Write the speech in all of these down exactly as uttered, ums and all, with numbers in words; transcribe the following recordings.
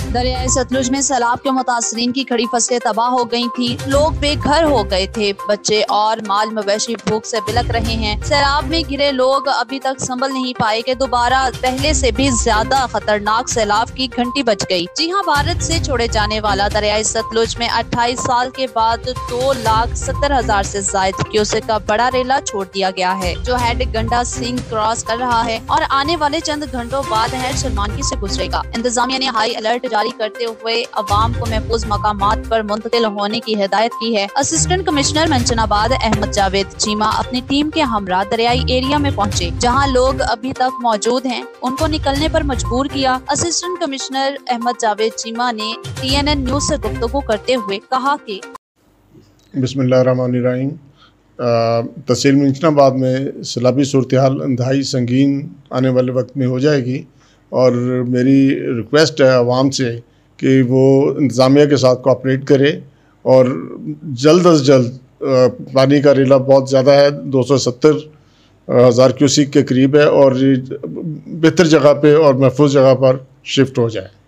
दरियाए सतलुज में सैलाब के मुतासरीन की खड़ी फसलें तबाह हो गई थी। लोग बेघर हो गए थे। बच्चे और माल मवेशी भूख से बिलक रहे हैं। सैलाब में घिरे लोग अभी तक संभल नहीं पाए कि दोबारा पहले से भी ज्यादा खतरनाक सैलाब की घंटी बज गई। जी हां, भारत से छोड़े जाने वाला दरियाए सतलुज में अट्ठाईस साल के बाद दो लाख सत्तर हजार से ज्यादा क्यूसेक का बड़ा रेला छोड़ दिया गया है, जो हेड गंडा सिंह क्रॉस कर रहा है और आने वाले चंद घंटों बाद हेड सलमानकी से गुजरेगा। इंतजामिया ने हाई अलर्ट जारी करते हुए अवाम को महफूज मकामात पर मुंतकिल होने की हिदायत की है। असिस्टेंट कमिश्नर मंचनाबाद अहमद जावेद चीमा अपनी टीम के हमरा दरियाई एरिया में पहुंचे, जहां लोग अभी तक मौजूद हैं, उनको निकलने पर मजबूर किया। असिस्टेंट कमिश्नर अहमद जावेद चीमा ने टी एन एन न्यूज से गुफ्तगू करते हुए कहा कि बिस्मिल्लाहिर्रहमानिर्रहीम। तहसील मंचनाबाद में सैलाबी सूरत हाल इंतहाई संगीन आने वाले वक्त में हो जाएगी और मेरी रिक्वेस्ट है आवाम से कि वो इंतज़ामिया के साथ कोऑपरेट करे और जल्द अज जल्द पानी का रेला बहुत ज़्यादा है, दो सौ सत्तर हज़ार क्यूसिक के करीब है और बेहतर जगह पे और महफूज जगह पर शिफ्ट हो जाए।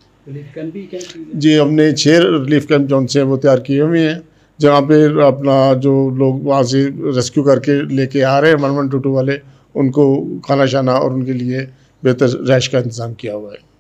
जी, हमने छः रिलीफ कैंप जो से वो तैयार किए हुए हैं, जहाँ पे अपना जो लोग वहाँ से रेस्क्यू करके लेके आ रहे हैं वन वन टू टू वाले, उनको खाना शाना और उनके लिए बेहतर रैश का इंतजाम किया हुआ है।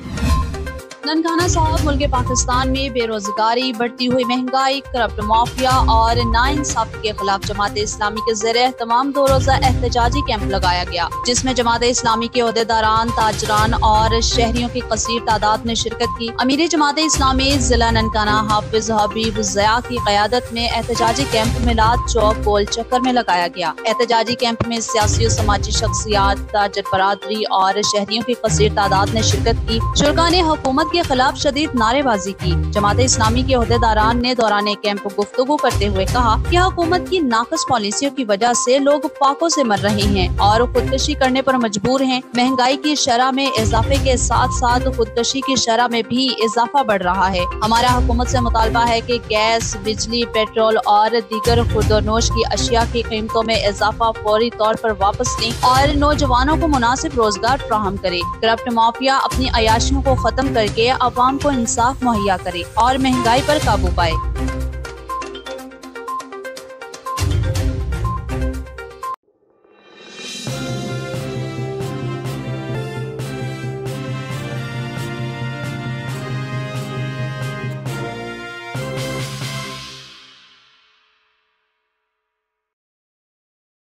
ननकाना साहब मुल्क पाकिस्तान में बेरोजगारी, बढ़ती हुई महंगाई, करप्ट माफिया और नाइंसाफी के खिलाफ जमात इस्लामी के ज़रिए तमाम दो रोज़ा एहतजाजी कैंप लगाया गया, जिसमें जमात इस्लामी के ओहदेदारान, ताजरान और शहरियों की कसीर तादाद ने शिरकत की। अमीर जमात इस्लामी जिला ननकाना हाफिज हबीब ज़या की क़यादत में एहतजाजी कैंप मिलाद चौक गोल चक्कर में लगाया गया। एहतजाजी कैंप में सियासी और समाजी शख्सियात, ताजर बरादरी और शहरियों की कसीर तादाद ने शिरकत की। शुरका ने हुकूमत के खिलाफ शदीद नारेबाजी की। जमात इस्लामी के ओहदेदारान ने दौरान कैंप गुफ्तगू करते हुए कहा कि हुकूमत की नाकस पॉलिसियों की वजह से लोग फाकों से मर रहे हैं और खुदकशी करने पर मजबूर हैं। महंगाई की शरह में इजाफे के साथ साथ खुदकशी की शरह में भी इजाफा बढ़ रहा है। हमारा हुकूमत से मुतालबा है कि गैस, बिजली, पेट्रोल और दीगर खुर्दोनोश की अशिया की कीमतों में इजाफा फौरी तौर पर वापस लें और नौजवानों को मुनासिब रोजगार फ्राहम करे। करप्ट माफिया अपनी अयाशियों को खत्म करके अवाम को इंसाफ मुहैया करे और महंगाई पर काबू पाए।